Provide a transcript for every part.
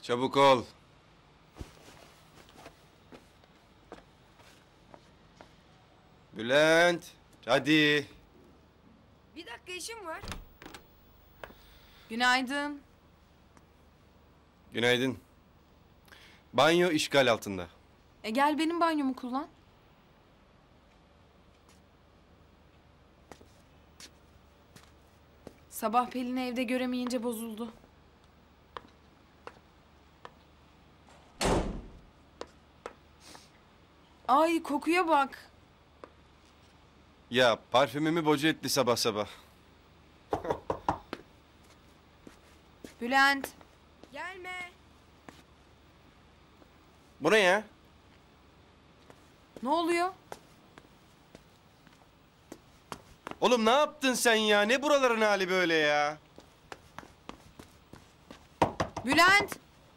Çabuk ol. Bülent, hadi. Bir dakika işim var. Günaydın. Günaydın. Banyo işgal altında. Gel benim banyomu kullan. Sabah Pelin'i evde göremeyince bozuldu. Ay kokuya bak. Ya parfümümü boca etti sabah sabah. Bülent. Gelme. Bu ne ya? Ne oluyor? Oğlum ne yaptın sen ya? Ne buraların hali böyle ya? Bülent.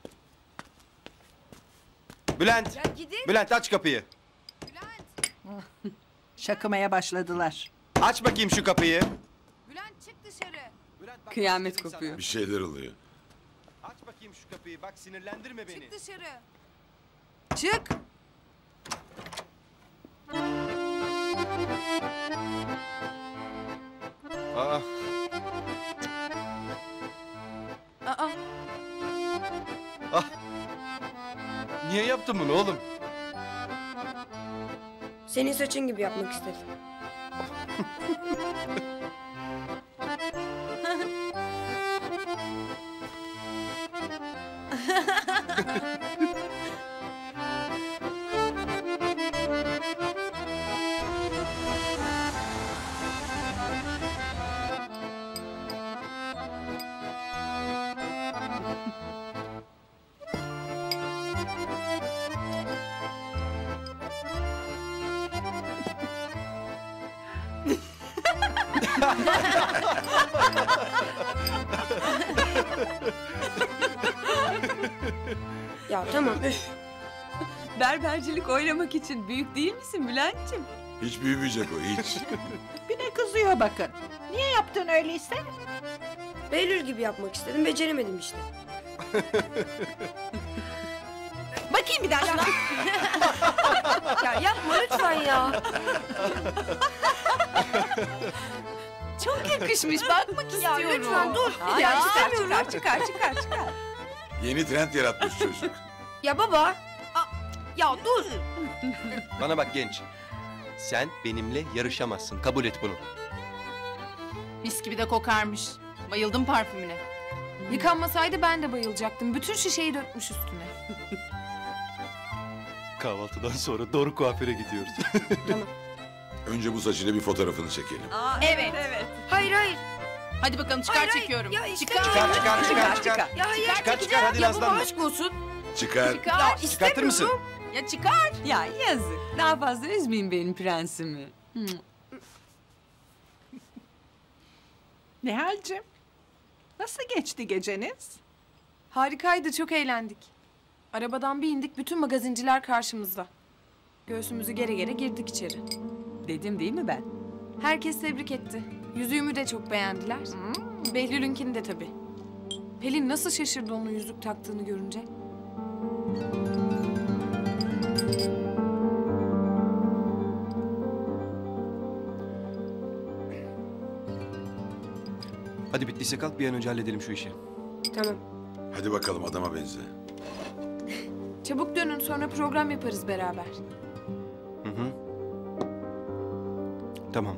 Bülent, Ya gidin. Bülent aç kapıyı. Bülent. Şakımaya başladılar. Aç bakayım şu kapıyı. Bülent çık dışarı. Bülent, bak, Kıyamet bak dedim kopuyor. sana. Bir şeyler oluyor. Aç bakayım şu kapıyı. Bak sinirlendirme beni. Çık dışarı. Çık. Aa, Aa. ah. Niye yaptın bunu oğlum? Senin saçın gibi yapmak istedim. Ya tamam üf. Berbercilik oynamak için büyük değil misin Bülent'ciğim? Hiç büyümeyecek o hiç. Bir de kızıyor bakın. Niye yaptın öyleyse? Behlül gibi yapmak istedim. Beceremedim işte. Bakayım bir daha şuna. Ya yapma lütfen ya. Çok yakışmış bakmak Ya istiyorum. lütfen dur. Ay, Ya çıkar, istemiyorum. çıkar. Yeni trend yaratmış çocuk. Ya baba. Ya dur. Bana bak genç. Sen benimle yarışamazsın. Kabul et bunu. Mis gibi de kokarmış. Bayıldım parfümüne. Yıkanmasaydı ben de bayılacaktım. Bütün şişeyi dökmüş üstüne. Kahvaltıdan sonra doğru kuaföre gidiyoruz. Önce bu saçıyla bir fotoğrafını çekelim. Evet. Hayır. Hadi bakalım çıkar Hayır, çekiyorum. Ya Çıkar. Çıkar. Ya hayır. Çıkar hadi Ya Nazlan. baba aşk olsun. Çıkar. Ya Çıkartır istemiyorum. mısın? Ya çıkar. Ya yazık. Daha fazla üzmeyin benim prensimi. Nihal'cim, nasıl geçti geceniz? Harikaydı, çok eğlendik. Arabadan bir indik, bütün magazinciler karşımızda. Göğsümüzü gere gere girdik içeri. Dedim değil mi ben? Herkes tebrik etti. Yüzüğümü de çok beğendiler. Behlül'ünkini de tabii. Pelin nasıl şaşırdı onun yüzük taktığını görünce. Hadi bittiyse kalk bir an önce halledelim şu işi. Tamam. Hadi bakalım adama benze. Çabuk dönün, sonra program yaparız beraber. Hı hı. Tamam.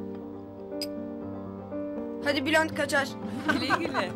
Hadi Bülent kaçar. Güle güle.